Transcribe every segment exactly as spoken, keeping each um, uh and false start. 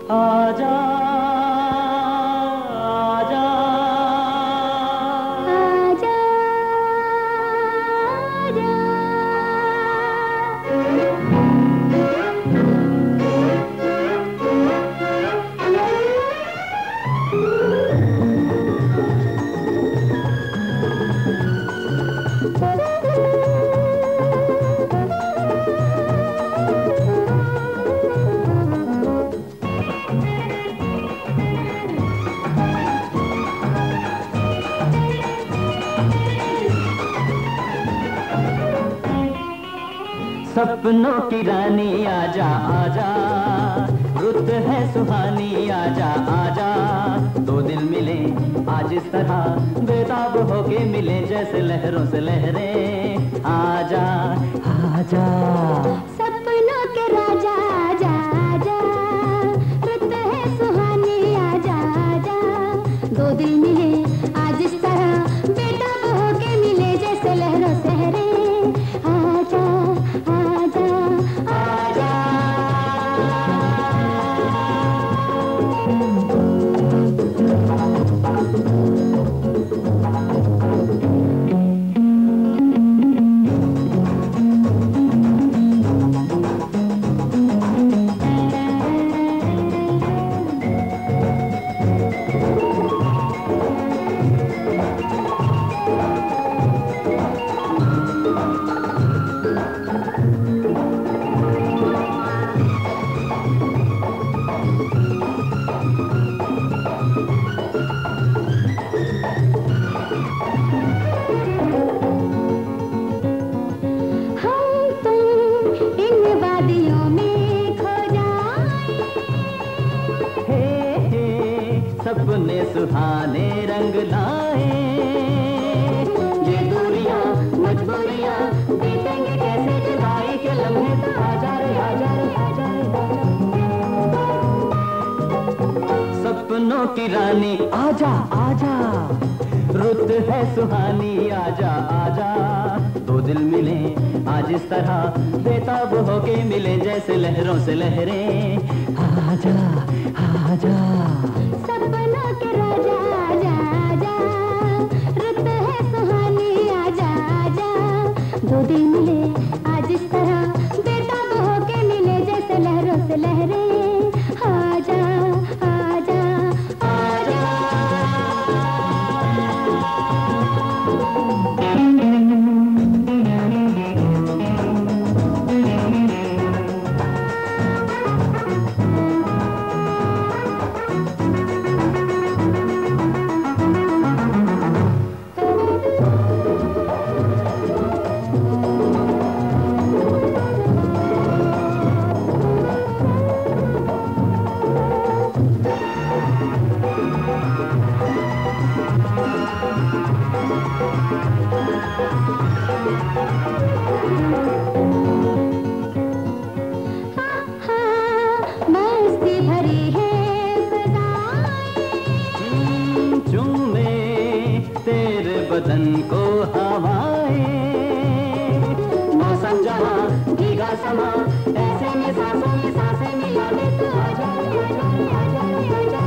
आजा आजा आजा आजा। सपनों की रानी आजा आजा, रुत है सुहानी आजा आजा। दो दिल मिले आज इस तरह बेताब होके मिले जैसे लहरों से लहरें। आजा आजा सपनों के राजा आजा आजा, रुत है सुहानी आजा आजा। दो दिल मिले आज इस तरह बेताब होके मिले जैसे लहरों से लहरें। आजा आजा आजा। सपने सुहाने रंग लाए, ये दूरियां मजबूरियां बीतेंगे कैसे जुदाई के लम्हे। तो आजा रे आजा रे आजा रे। सपनों की रानी आजा आजा, रुत है सुहानी आजा आजा। दो दिल मिले आज इस तरह बेताब होके मिले जैसे लहरों से लहरें। आजा आजा सपनों के राजा आजा आजा, रुत है सुहानी आजा आजा। दो दिल मिले आज इस तरह बेताब होके मिले जैसे लहरों से लहरें। आजा आजा आजा। बदन को हवाएं, मौसम जहाँ भीगा समा ऐसे में सांसों में सांसें मिला दे। तो आजा आजा आजा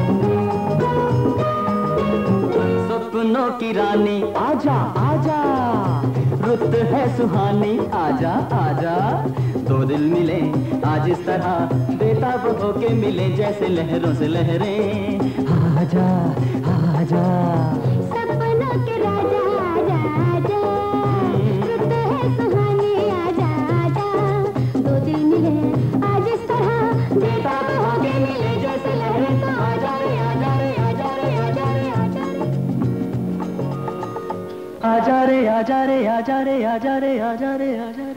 आजा। सपनों की रानी आजा आजा, रुत है सुहानी आजा आजा। दो दिल मिले आज इस तरह बेताब होके मिले जैसे लहरों से लहरें। आजा आजा सपनों के राजा आजा आजा, रुत है सुहानी आजा आजा। दो दिल मिले आज इस तरह बेताब होके मिले जैसे लहरें। तो आजा रे आजा रे आजा रे आजा रे आजा रे आजा रे आजा रे आजा रे आजा रे आजा रे आजा।